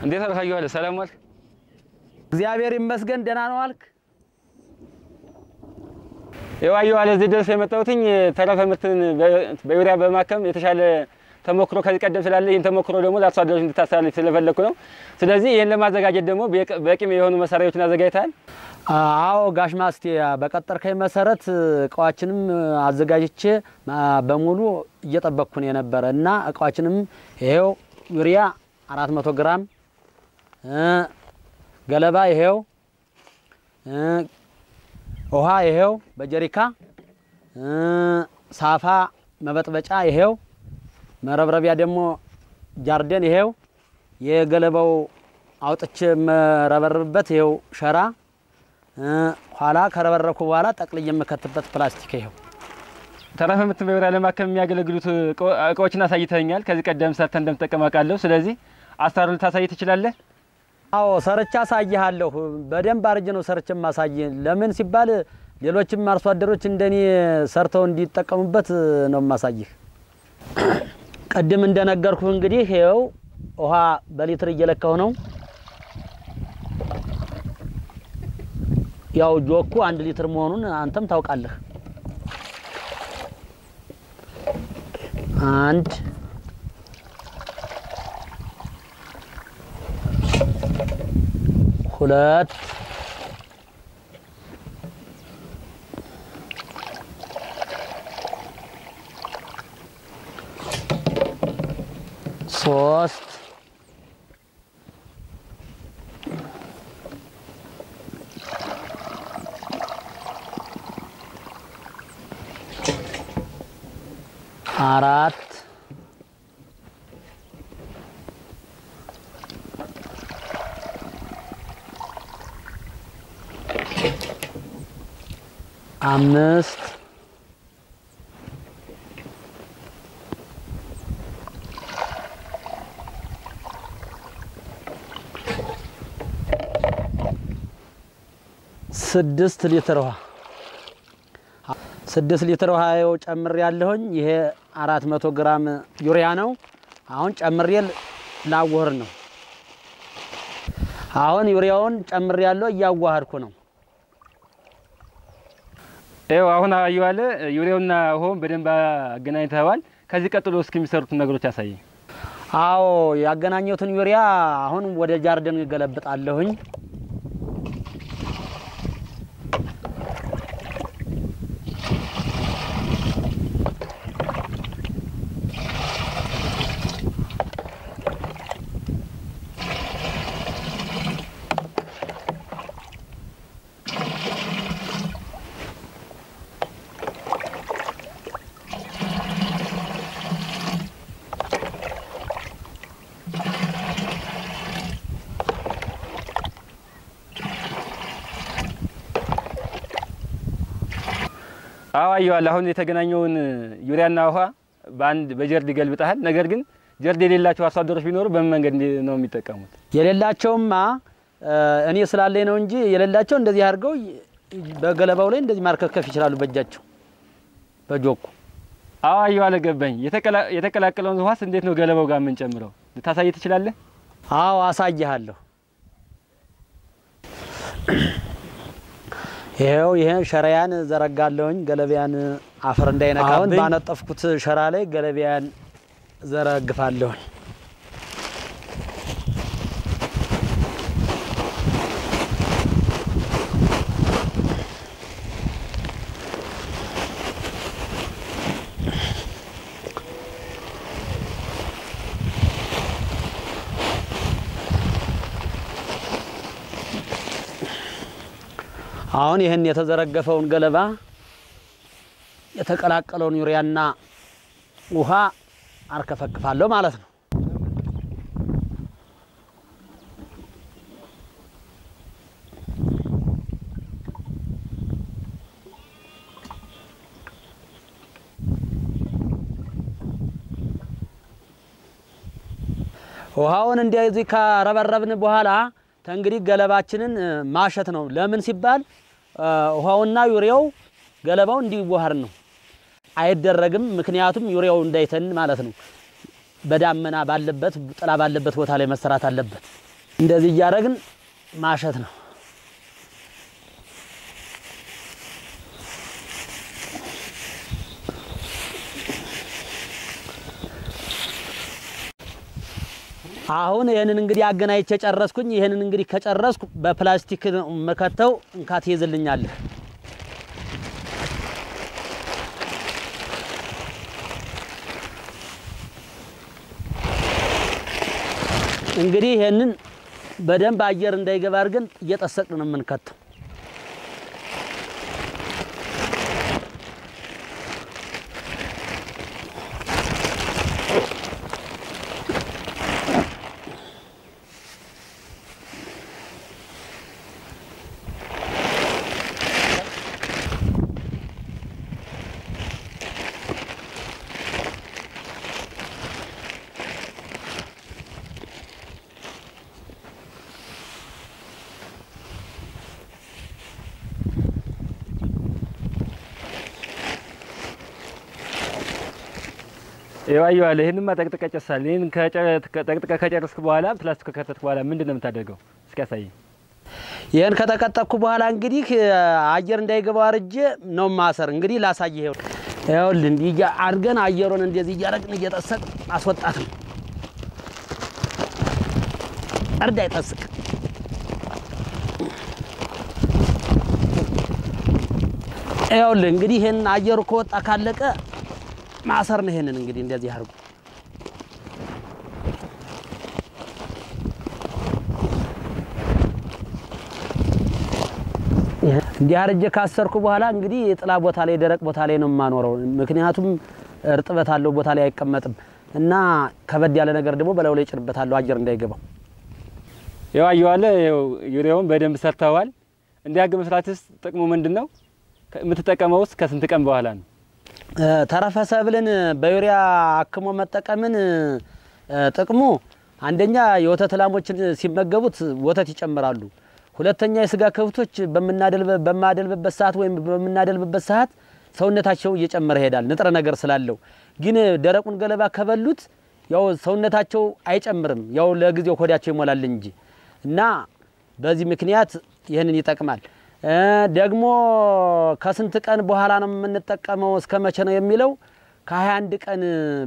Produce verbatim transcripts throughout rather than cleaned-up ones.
እንዴት አልካየዋለ ሰላም ዋልክ እግዚአብሔር ይመስገን ደህና ነው አልክ የዋየዋለ እዚህ ድረስ የመጣሁትኝ ተረፈ ምርትን በዩሪያ በማከም የተሻለ ተሞክሮ ከዚህ ቀደም ስላለ ይሄን ተሞክሮ ደግሞ ለአርሶ አደሮች እንድታሳልፍ ስለፈለኩ ነው ስለዚህ ይሄን ለማዘጋጀት ደግሞ በቂም የሆኑ መሳሪያዎችን አዘጋጅተሃል አዎ ጋሽ ማስቴ በቀጠርከኝ መሰረት እቃዎችንም አዘጋጅቼ በሙሉ እየጠበቅኩ ነው የነበረና እቃዎችንም ይሄው ዩሪያ አራት መቶ ግራም ገለባ ይሄው ውሃ ይሄው በጀሪካ ሳፋ መበጥበጫ ይሄው መረብረቢያ ደግሞ ጃርደን ይሄው የገለባው አውጥቼ መረበርበት ይሄው ሸራ ኋላ ከረበረኩ በኋላ ጠቅልዬ የምከትበት ፕላስቲክ ይሄው ተረፈ ምርት በዩሪያ ለማከም የሚያገለግሉት እቃዎችን አሳይተኛል ከዚህ ቀደም ሰርተን እንደምጠቀማቃለሁ ስለዚህ አስተራሩን ታሳይ ትችላለህ አዎ ሰርቻ ሳይሃለሁ በደንብ አርጅ ነው ሰርቼ ማሳይ ለምን ሲባል ሌሎችም አርሶ አደሮች እንደኔ ሰርተው እንዲጠቀሙበት ነው ማሳይህ ቀደም እንደነገርኩ እንግዲህ ይሄው ውሃ በሊትር እየለካው ነው ያው ጆኩ አንድ ሊትር መሆኑን አንተም ታውቃለህ አንድ ሁለት ሶስት አራት አምስት ስድስት ሊትር ውሃ ስድስት ሊትር ውሃ ያው ጨምር ያለሁኝ ይሄ አራት መቶ ግራም ዩሪያ ነው አሁን ጨምሬል ላወር ነው አሁን ዩሪያውን ጨምር ያለው ያዋሃድኩ ነው ኤው አሁን አዩዋለ ዩሪያውና ውሃውን በደንብ አገናኝተዋል ከዚህ ቀጥሎ እስኪ የሚሰሩት ነገሮች ያሳይ አዎ ያገናኘሁትን ዩሪያ አሁን ወደ ጃርደን ገለብጣለሁኝ አዋየዋለ አሁን የተገናኘውን ዩሪያና ውሃ ባንድ በጀርድ ይገልብጣል ነገር ግን ጀርድ የሌላቸው አርሶ አደሮች ቢኖሩ በምን መንገድ ነው የሚጠቀሙት የሌላቸውማ እኔ ስላለኝ ነው እንጂ የሌላቸው እንደዚህ አድርገው በገለባው ላይ እንደዚህ ማርከከፍ ይችላሉ በእጃቸው በጆኩ አዋየዋለ ገባኝ የተቀላቀለውን ውሃስ እንዴት ነው ገለባው ጋር ምን ጨምረው ልታሳይ ትችላለህ አዎ አሳይሃለሁ ይሄው ይሄን ሸራያን ዘረጋለሁኝ ገለባያን አፈር እንዳይነካብኝ አሁን ባነጠፍኩት ሸራ ላይ ገለባያን ዘረግፋለሁ አሁን ይሄን የተዘረገፈውን ገለባ የተቀላቀለውን ዩሪያና ውሃ አርከፈክፋለሁ ማለት ነው ውሃውን እንደዚህ ካረበረብን በኋላ ተንግሪ ገለባችንን ማሸት ነው ለምን ሲባል ውሃውና ዩሪያው ገለባው እንዲዋሃር ነው አይደረግም ምክንያቱም ዩሪያው እንዳይተን ማለት ነው በዳመና ባለበት ጥላ ባለበት ቦታ ላይ መሰራት አለበት እንደዚህ እያደረግን ማሸት ነው። አሁን ይሄንን እንግዲህ አገናኝቼ ጨረስኩኝ። ይሄንን እንግዲህ ከጨረስኩ በፕላስቲክ መከተው እንካት ይዘልኛል። እንግዲህ ይሄንን በደንብ አየር እንዳይገባ አድርገን እየጠሰቅን ነው የምንከተው። ይዋዩ አለ ይሄንማ ጠቅጥቀ ጨሳል። ይሄን ከጠቅጥቀ ከጨረስኩ በኋላ ፕላስቲክ ከከተትኩ በኋላ ምንድነው የምታደርገው? እስኪ ያሳይ። ይሄን ከተቀጠቅኩ በኋላ እንግዲህ አየር እንዳይገባው አርጄ ነው ማሰር። እንግዲህ ላሳይ። ይሄው ይኸውልህ እንዲህ አድርገን አየሩን እንደዚህ እያረግን እየጠሰቅ ማስወጣት ነው። አርዳ ይጠስቅ ይኸውልህ እንግዲህ ይሄን አየሩ ከወጣ ካለቀ ማሰር ነው። ይሄንን እንግዲህ እንደዚህ አድርጉ። እንዲህ አርጄ ካሰርኩ በኋላ እንግዲህ የጥላ ቦታ ላይ ደረቅ ቦታ ላይ ነው ማኖረው። ምክንያቱም እርጥበት አለው ቦታ ላይ አይቀመጥም እና ከበድ ያለ ነገር ደግሞ በላው ላይ ጭርበታለሁ አየር እንዳይገባው። ይዋዩ አለ ዩሪያውን በደንብ ሰርተዋል። እንዲያገ መስራትስ ጥቅሙ ምንድነው? የምትጠቀመውስ ከስንት ቀን በኋላ ነው? ተረፈ ሰብልን በዩሪያ አክሞ መጠቀምን ጥቅሙ አንደኛ የወተት ላሞችን ሲመገቡት ወተት ይጨምራሉ። ሁለተኛ የስጋ ከብቶች በመናደልበ በማደልበበት ሰዓት ወይም በመናደልበበት ሰዓት ሰውነታቸው እየጨመረ ይሄዳል ንጥረ ነገር ስላለው። ግን ደረቁን ገለባ ከበሉት ያው ሰውነታቸው አይጨምርም፣ ያው ለጊዜው ሆዳቸው ይሞላል እንጂ እና በዚህ ምክንያት ይሄንን ይጠቅማል። ደግሞ ከስንት ቀን በኋላ ነው የምንጠቀመው እስከመቼ ነው የሚለው ከ21 ቀን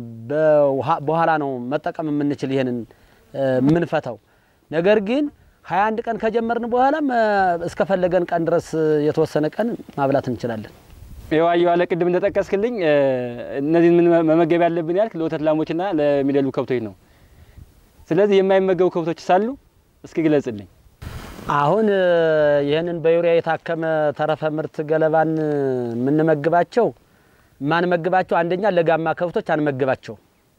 በኋላ ነው መጠቀም የምንችል ይሄንን ምንፈታው። ነገር ግን ሃያ አንድ ቀን ከጀመርን በኋላ እስከፈለገን ቀን ድረስ የተወሰነ ቀን ማብላት እንችላለን። ይዋዩ አለ ቅድም እንደጠቀስክልኝ እነዚህ ምን መመገብ ያለብን ያልክ ለወተት ላሞችና ለሚደሉ ከብቶች ነው። ስለዚህ የማይመገቡ ከብቶች ሳሉ እስኪ ግለጽልኝ። አሁን ይሄንን በዩሪያ የታከመ ተረፈ ምርት ገለባን ምን መግባቸው ማን መግባቸው አንደኛ ለጋማ ከብቶች አንመግባቸው።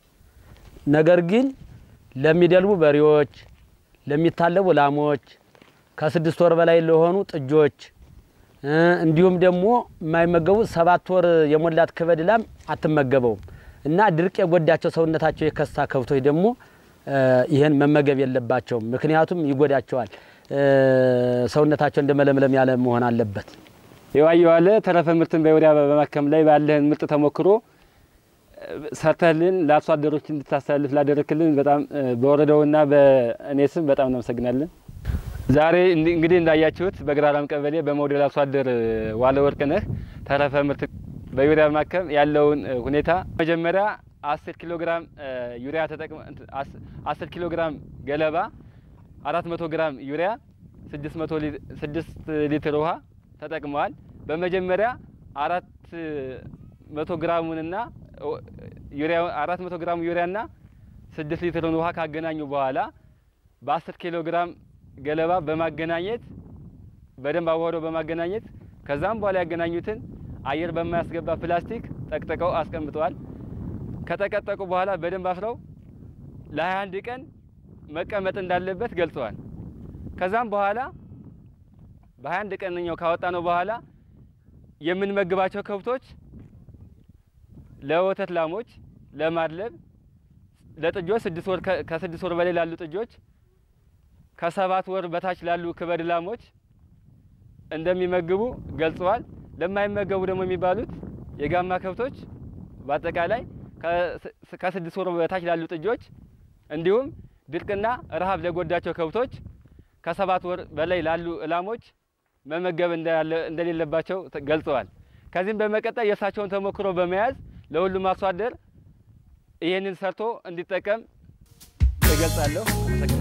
ነገር ግን ለሚደልቡ በሬዎች፣ ለሚታለቡ ላሞች፣ ከስድስት ወር በላይ ለሆኑ ጥጆች እንዲሁም ደግሞ የማይመገቡ ሰባት ወር የሞላት ከበድ ላም አትመገበው እና ድርቅ የጎዳቸው ሰውነታቸው የከሳ ከብቶች ደግሞ ይሄን መመገብ የለባቸው። ምክንያቱም ይጎዳቸዋል። ሰውነታቸው እንደመለምለም ያለ መሆን አለበት። ይዋዩ አለ ተረፈ ምርትን በዩሪያ በማከም ላይ ባለህን ምርጥ ተሞክሮ ሰርተልን ለአርሶ አደሮች እንድታስተላልፍ ላደረክልን በጣም በወረዳውና በእኔ ስም በጣም እናመሰግናለን። ዛሬ እንግዲህ እንዳያችሁት በግራራም ቀበሌ በሞዴል አርሶ አደር ዋለ ወርቅነህ ተረፈ ምርት በዩሪያ በማከም ያለውን ሁኔታ መጀመሪያ አስር ኪሎ ግራም ዩሪያ ተጠቅመ አስር ኪሎ ግራም ገለባ አራት መቶ ግራም ዩሪያ ስድስት ሊትር ውሃ ተጠቅመዋል። በመጀመሪያ አራት መቶ ግራሙንና ዩሪያ አራት መቶ ግራም ዩሪያና ስድስት ሊትሩን ውሃ ካገናኙ በኋላ በ10 ኪሎ ግራም ገለባ በማገናኘት በደንብ አዋህደው በማገናኘት ከዛም በኋላ ያገናኙትን አየር በማያስገባ ፕላስቲክ ጠቅጥቀው አስቀምጠዋል። ከተቀጠቁ በኋላ በደንብ አስረው ለ21 ቀን መቀመጥ እንዳለበት ገልጸዋል። ከዛም በኋላ በ21 ቀንኛው ካወጣነው በኋላ የምንመግባቸው ከብቶች ለወተት ላሞች፣ ለማድለብ፣ ለጥጆች ስድስት ወር ከስድስት ወር በላይ ላሉ ጥጆች፣ ከሰባት ወር በታች ላሉ ክበድ ላሞች እንደሚመግቡ ገልጸዋል። ለማይመገቡ ደግሞ የሚባሉት የጋማ ከብቶች በአጠቃላይ ከስድስት ወር በታች ላሉ ጥጆች እንዲሁም ድርቅና ረሃብ ለጎዳቸው ከብቶች ከሰባት ወር በላይ ላሉ እላሞች መመገብ እንደሌለባቸው ገልጸዋል። ከዚህም በመቀጠል የእሳቸውን ተሞክሮ በመያዝ ለሁሉም አርሶ አደር ይሄንን ሰርቶ እንዲጠቀም እገልጻለሁ።